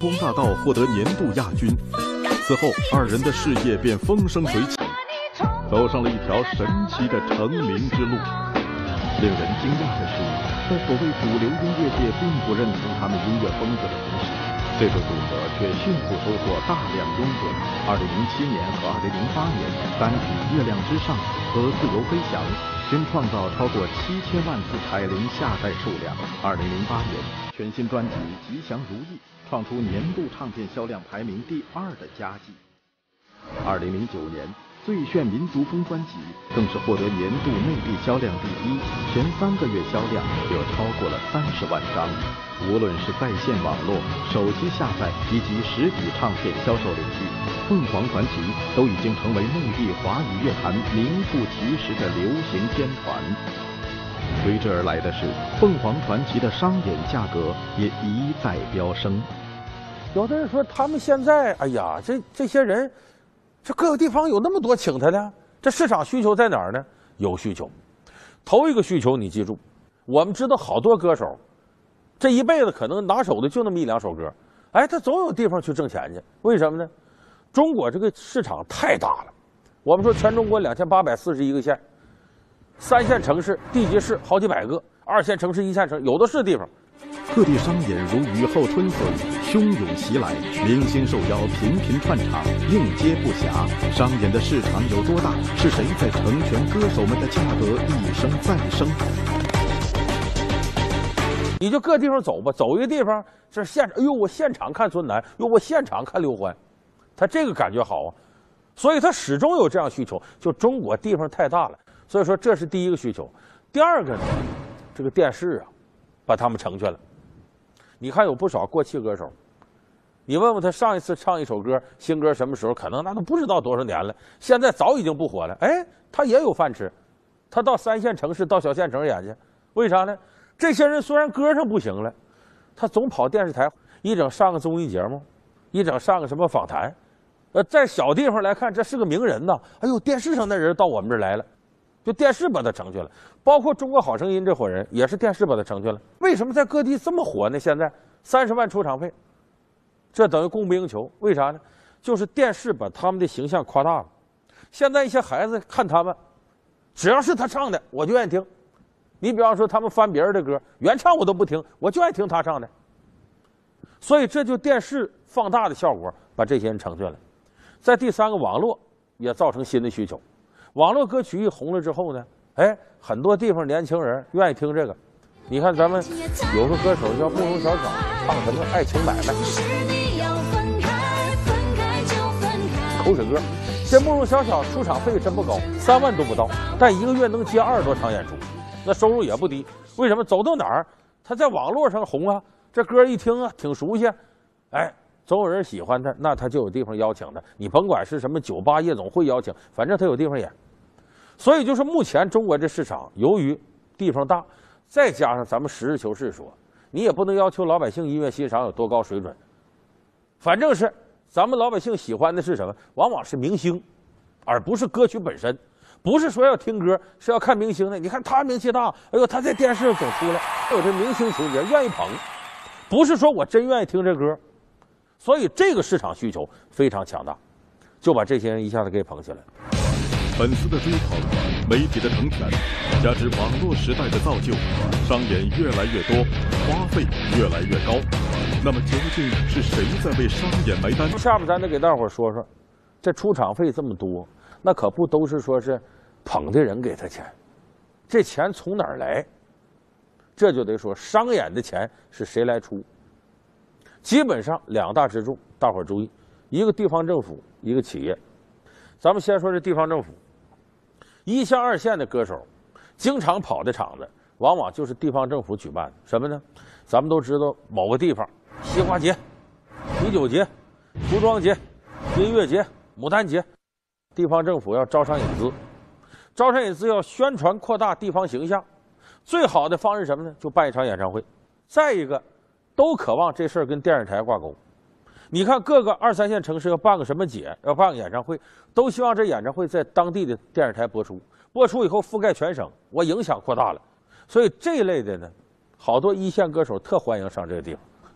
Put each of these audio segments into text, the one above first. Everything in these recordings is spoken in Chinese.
光大道获得年度亚军，此后二人的事业便风生水起，走上了一条神奇的成名之路。令人惊讶的是，在所谓主流音乐界并不认同他们音乐风格的同时，这对组合却迅速收获大量拥趸。2007年和2008年，单曲《月亮之上》和《自由飞翔》均创造超过7000万次彩铃下载数量。2008年，全新专辑《吉祥如意》创出年度唱片销量排名第2的佳绩。2009年，《最炫民族风》专辑更是获得年度内地销量第1，前3个月销量就超过了30万张。无论是在线网络、手机下载以及实体唱片销售领域，凤凰传奇都已经成为内地华语乐坛名副其实的流行天团。随之而来的是，凤凰传奇的商演价格也一再飙升。 有的人说，他们现在，哎呀，这些人，这各个地方有那么多请他的，这市场需求在哪儿呢？有需求。头一个需求，你记住，我们知道好多歌手，这一辈子可能拿手的就那么1、2首歌，哎，他总有地方去挣钱去。为什么呢？中国这个市场太大了。我们说全中国2841个县，3线城市、地级市好几百个，2线城市、1线城市有的是地方。 各地商演如雨后春笋，汹涌袭来，明星受邀频频串场，应接不暇。商演的市场有多大？是谁在成全歌手们的价格一升再升？ 你就各地方走吧，走一个地方，这现场，哎呦，我现场看孙楠，哟，我现场看刘欢，他这个感觉好啊，所以他始终有这样需求。就中国地方太大了，所以说这是第一个需求。第二个呢，这个电视啊，把他们成全了。你看有不少过气歌手，你问问他上一次唱一首歌新歌什么时候，可能那都不知道多少年了，现在早已经不火了。哎，他也有饭吃，他到3线城市到小县城演去，为啥呢？这些人虽然歌上不行了，他总跑电视台，一整上个综艺节目，一整上个什么访谈，在小地方来看这是个名人呐。哎呦，电视上的人到我们这儿来了，就电视把他成全了。包括中国好声音这伙人也是电视把他成全了。为什么在各地这么火呢？现在30万出场费，这等于供不应求。为啥呢？就是电视把他们的形象夸大了。现在一些孩子看他们，只要是他唱的我就愿意听。你比方说他们翻别人的歌，原唱我都不听，我就爱听他唱的。所以这就电视放大的效果，把这些人成全了。在第3个，网络也造成新的需求。网络歌曲一红了之后呢，哎，很多地方年轻人愿意听这个。你看咱们有个歌手叫慕容晓晓，唱什么爱情买卖，口水歌。这慕容晓晓出场费真不高，3万都不到，但1个月能接20多场演出，那收入也不低。为什么？走到哪儿他在网络上红啊，这歌一听啊挺熟悉，哎，总有人喜欢他，那他就有地方邀请他。你甭管是什么酒吧夜总会邀请，反正他有地方演。所以就是目前中国这市场，由于地方大，再加上咱们实事求是说，你也不能要求老百姓音乐欣赏有多高水准，反正是咱们老百姓喜欢的是什么？往往是明星，而不是歌曲本身。不是说要听歌，是要看明星的。你看他名气大，哎呦，他在电视上总出来，有这明星情节，愿意捧。不是说我真愿意听这歌，所以这个市场需求非常强大，就把这些人一下子给捧起来。 粉丝的追捧，媒体的成全，加之网络时代的造就，商演越来越多，花费越来越高。那么究竟是谁在为商演埋单？ 下面咱得给大伙说说，这出场费这么多，那可不都是说是捧的人给他钱，这钱从哪儿来？这就得说商演的钱是谁来出。基本上2大支柱，大伙儿注意，一个地方政府，一个企业。咱们先说这地方政府，1线2线的歌手经常跑的场子，往往就是地方政府举办的。什么呢？咱们都知道某个地方，西瓜节、啤酒节、服装节、音乐节、牡丹节，地方政府要招商引资，招商引资要宣传扩大地方形象，最好的方式什么呢？就办一场演唱会。再一个，都渴望这事儿跟电视台挂钩。你看各个2、3线城市要办个什么节，要办个演唱会，都希望这演唱会在当地的电视台播出，播出以后覆盖全省，我影响扩大了。所以这一类的呢，好多1线歌手特欢迎上这个地方，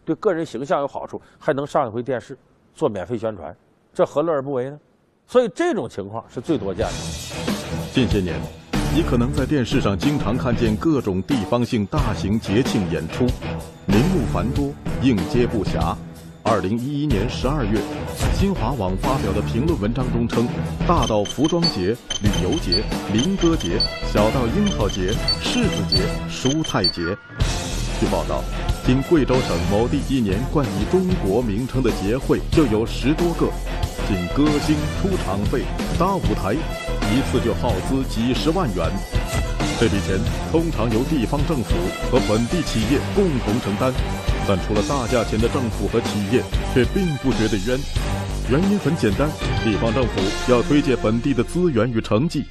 对个人形象有好处，还能上一回电视做免费宣传，这何乐而不为呢？所以这种情况是最多见的。 近些年，你可能在电视上经常看见各种地方性大型节庆演出，名目繁多，应接不暇。2011年12月，新华网发表的评论文章中称，大到服装节、旅游节、民歌节，小到樱桃节、柿子节、蔬菜节。据报道，仅贵州省某地一年冠以中国名称的节会就有10多个，仅歌星、出场费、搭舞台，一次就耗资几十万元。这笔钱通常由地方政府和本地企业共同承担，但出了大价钱的政府和企业却并不觉得冤。原因很简单，地方政府要推介本地的资源与成绩，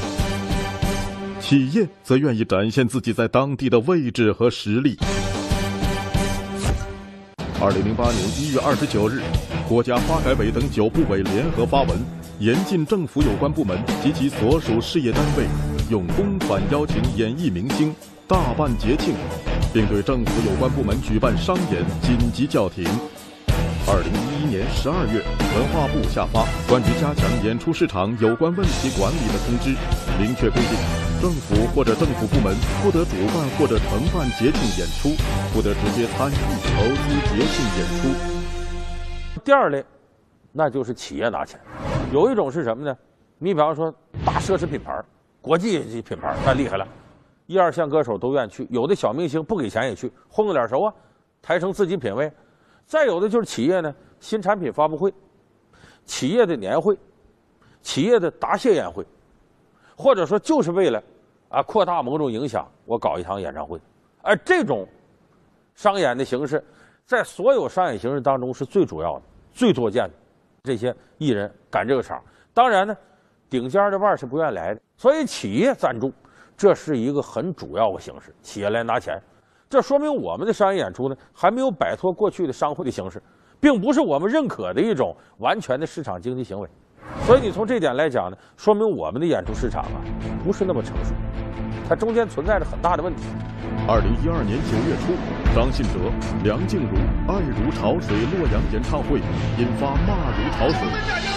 企业则愿意展现自己在当地的位置和实力。2008年1月29日，国家发改委等9部委联合发文，严禁政府有关部门及其所属事业单位用公款邀请演艺明星、大办节庆，并对政府有关部门举办商演紧急叫停。2011年12月，文化部下发关于加强演出市场有关问题管理的通知，明确规定，政府或者政府部门不得主办或者承办节庆演出，不得直接参与投资节庆演出。 第二类，那就是企业拿钱。有一种是什么呢？你比方说大奢侈品牌、国际品牌，那厉害了，1、2线歌手都愿意去，有的小明星不给钱也去，混个脸熟啊，抬升自己品位。再有的就是企业呢，新产品发布会、企业的年会、企业的答谢宴会，或者说就是为了扩大某种影响，我搞一场演唱会。而这种商演的形式，在所有商演形式当中是最主要的、最多见的。这些艺人赶这个场，当然呢，顶尖的腕儿是不愿来的，所以企业赞助，这是一个很主要的形式，企业来拿钱。这说明我们的商业演出呢，还没有摆脱过去的商会的形式，并不是我们认可的一种完全的市场经济行为。所以你从这点来讲呢，说明我们的演出市场不是那么成熟，它中间存在着很大的问题。 2012年9月初，张信哲、梁静茹爱如潮水洛阳演唱会引发骂如潮水。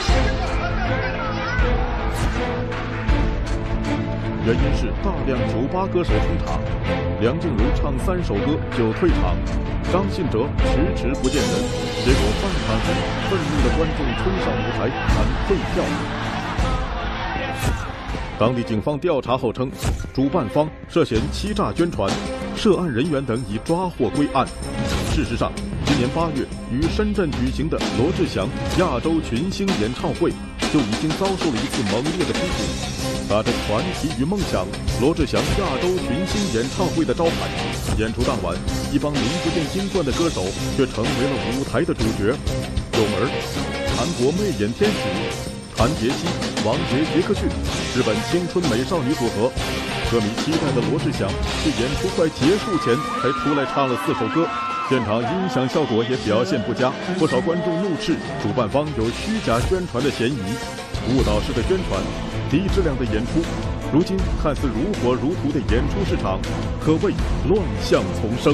原因是大量酒吧歌手出场，梁静茹唱3首歌就退场，张信哲迟迟不见人，结果半场时，愤怒的观众冲上舞台喊退票。当地警方调查后称，主办方涉嫌欺诈宣传，涉案人员等已抓获归案。事实上，今年8月于深圳举行的罗志祥亚洲群星演唱会就已经遭受了一次猛烈的批评。打着传奇与梦想罗志祥亚洲群星演唱会的招牌，演出当晚，一帮名不见经传的歌手却成为了舞台的主角。有门韩国魅眼天使、谭杰希、王杰、杰克逊，日本青春美少女组合。歌迷期待的罗志祥是演出快结束前才出来唱了4首歌，现场音响效果也表现不佳，不少观众怒斥主办方有虚假宣传的嫌疑，误导式的宣传，低质量的演出。如今看似如火如荼的演出市场，可谓乱象丛生。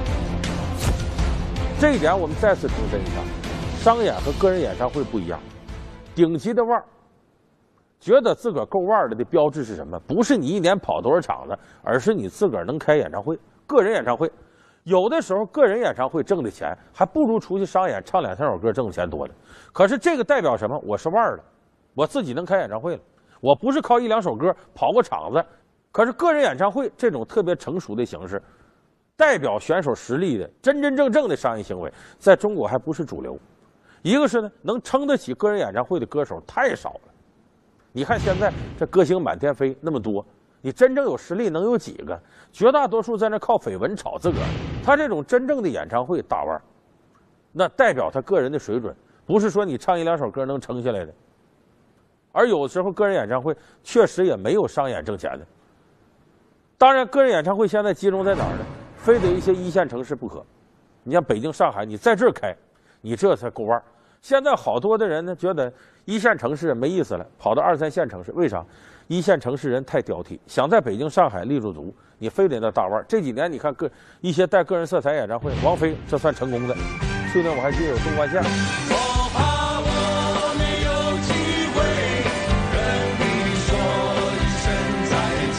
这一点我们再次重申一下，商演和个人演唱会不一样。顶级的腕儿，觉得自个儿够腕儿的标志是什么？不是你一年跑多少场子，而是你自个儿能开演唱会。个人演唱会，有的时候个人演唱会挣的钱还不如出去商演唱2、3首歌挣的钱多了。可是这个代表什么？我是腕儿了，我自己能开演唱会了。我不是靠1、2首歌跑个场子。可是个人演唱会这种特别成熟的形式，代表选手实力的真真正正的商业行为，在中国还不是主流。一个是呢，能撑得起个人演唱会的歌手太少了。你看现在这歌星满天飞那么多，你真正有实力能有几个？绝大多数在那靠绯闻炒自个儿。他这种真正的演唱会大腕儿，那代表他个人的水准，不是说你唱1、2首歌能撑下来的。而有的时候个人演唱会确实也没有商演挣钱的。当然，个人演唱会现在集中在哪儿呢？非得一些1线城市不可。你像北京、上海，你在这儿开，你这才够腕儿。现在好多的人呢，觉得1线城市没意思了，跑到2、3线城市，为啥？ 一线城市人太挑剔，想在北京、上海立住足，你非得那大腕儿。这几年你看一些带个人色彩演唱会，王菲这算成功的。去年我还记得有东莞线。我怕我没有机会跟你说一声再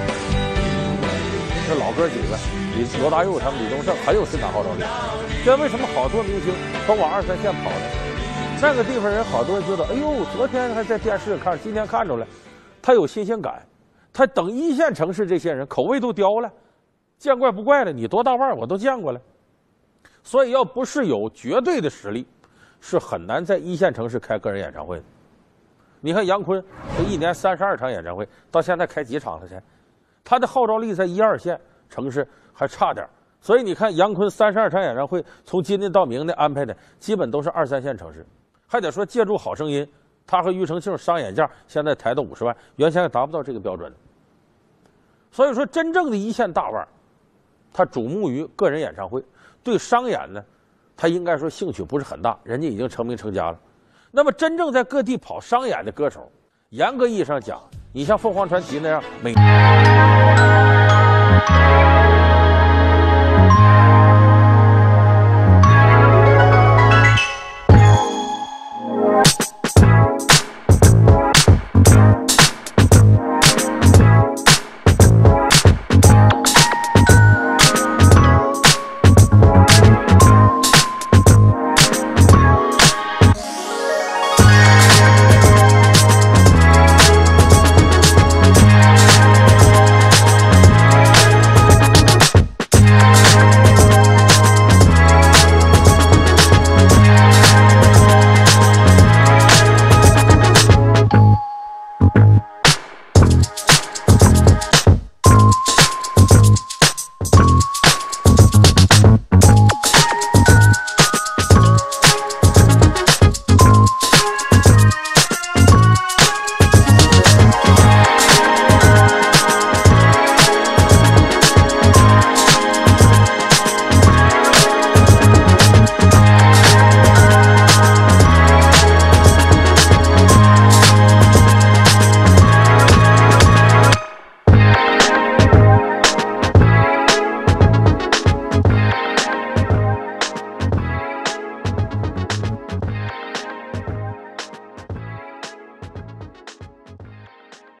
见。这老哥几个，罗大佑他们、李宗盛很有市场号召力。这为什么好多明星都往2、3线跑呢？那个地方人好多人觉得，哎呦，昨天还在电视看，今天看着了。他有新鲜感，他等1线城市这些人口味都刁了，见怪不怪了。你多大腕儿我都见过了，所以要不是有绝对的实力，是很难在1线城市开个人演唱会的。你看杨坤，这一年32场演唱会，到现在开几场了才？他的号召力在1、2线城市还差点，所以你看杨坤32场演唱会，从今年到明年安排的基本都是2、3线城市，还得说借助《好声音》。他和庾澄庆商演价现在抬到50万，原先还达不到这个标准。所以说，真正的1线大腕，他瞩目于个人演唱会，对商演呢，他应该说兴趣不是很大，人家已经成名成家了。那么，真正在各地跑商演的歌手，严格意义上讲，你像凤凰传奇那样，每